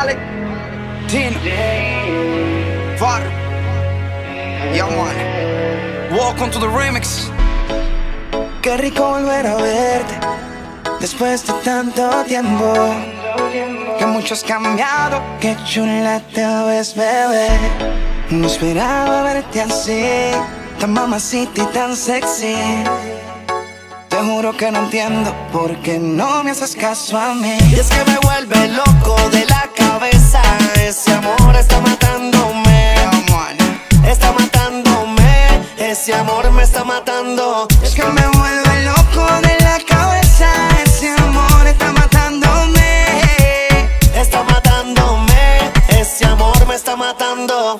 Vale, Tino, Far, yeah man, welcome to the remix. Qué rico volver a verte después de tanto tiempo. Que mucho has cambiado, qué chula te ves, bebé. No esperaba verte así, tan mamacita y tan sexy. Te juro que no entiendo por qué no me haces caso a mí. Y es que me vuelve loco de la cabeza. Ese amor está matándome. Está matándome. Ese amor me está matando. Es que me vuelve loco de la cabeza. Ese amor está matándome. Está matándome. Ese amor me está matando.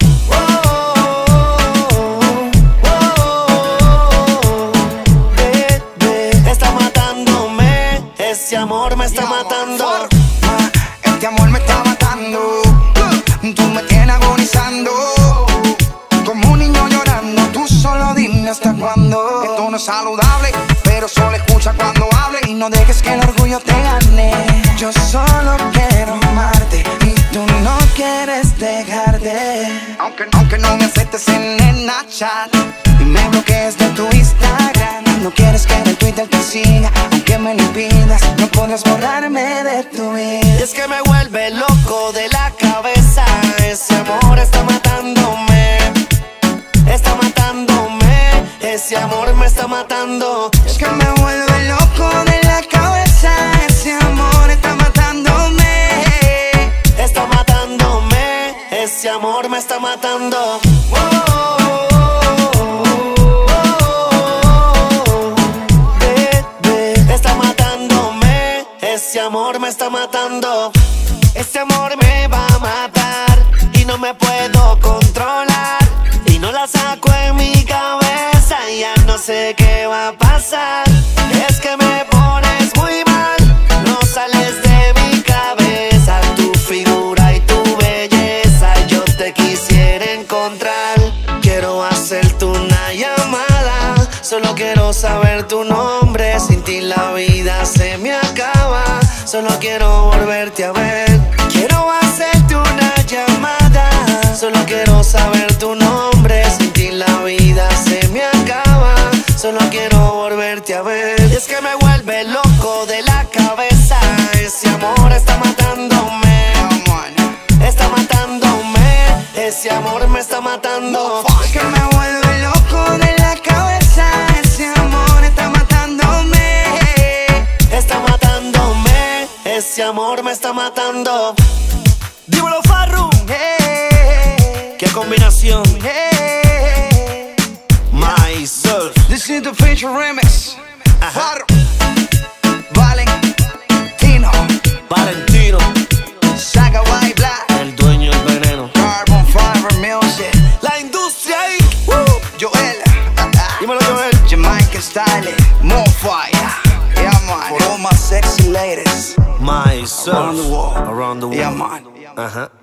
Este amor me está matando. Este amor me está matando. Tú me tienes agonizando como un niño llorando. Tú solo dime hasta cuándo. Esto no es saludable, pero solo escucha cuando hable. Y no dejes que el orgullo te gane. Yo solo quiero amarte y tú no quieres dejarte. Aunque no me aceptes en el Snapchat y me bloquees de tu Instagram. No quieres que en el Twitter te siga, aunque me lo impidas, no podrás borrarme de tu vida. Y es que me vuelve loco de la cabeza. Ese amor está matándome. Está matándome. Ese amor me está matando. Es que me vuelve loco de la cabeza. Ese amor está matándome. Está matándome. Ese amor me está matando. Ese amor me está matando. Ese amor me va a matar y no me puedo controlar. Y no la saco en mi cabeza y ya no sé qué va a pasar. Es que me pones muy mal, no sales de mi cabeza. Tu figura y tu belleza yo te quisiera encontrar. Quiero hacerte una llamada, solo quiero saber tu nombre. Sin ti la vida se me acaba. Solo quiero volverte a ver. Quiero hacerte una llamada. Solo quiero saber tu nombre. Sin ti la vida se me acaba. Solo quiero volverte a ver. Y es que me vuelve loco de la cabeza. Ese amor está matándome. Está matándome. Ese amor me está matando. Es que me vuelve loco de la cabeza. Ese amor está matándome. Está matándome. Ese amor me está matando. Dímelo, Farru. Qué combinación. Myself. This is the feature remix. Far, Valentino, Saga White Black, el dueño del veneno. Carbon Fiber Music, La industria ahí. Joel, Dímelo, Joel. Jamaican Style, More Fire. Yeah man, for all my sexy ladies Myself. around the world. Around the world. Yeah man. Ajá.